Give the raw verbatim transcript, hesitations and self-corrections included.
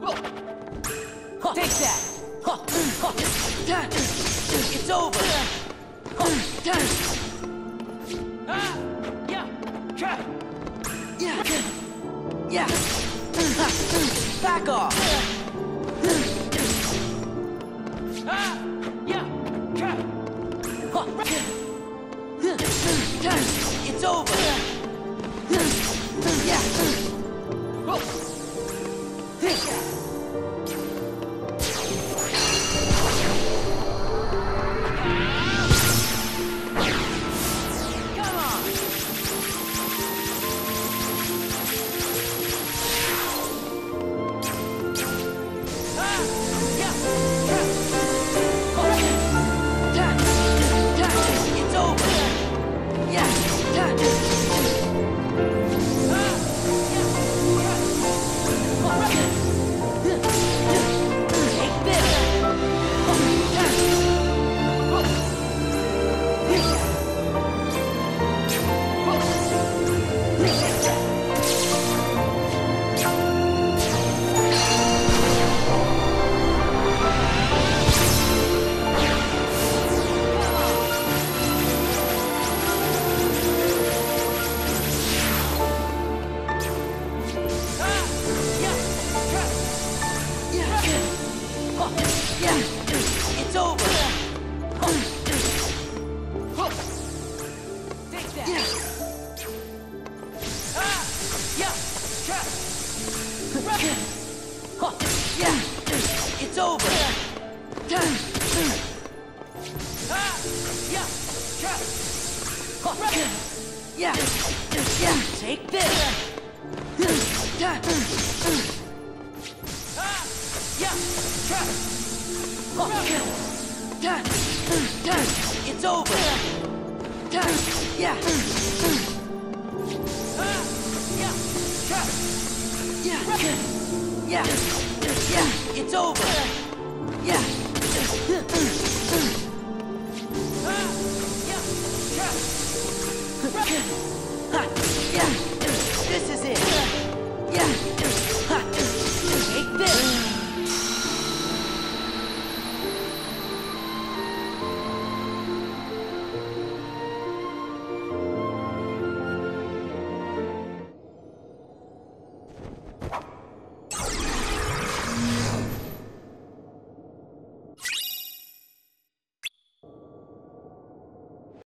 Take that! It's over! Yeah! Yeah! Back off! It's over! Yeah! It's over! Take that! Yeah! Yeah! It's over! Yeah! Yeah! Yeah! Take this! Yeah! It's over! Yeah! Yeah! Yeah! Yeah! It's over! Yeah! Yeah! This is it! Yeah!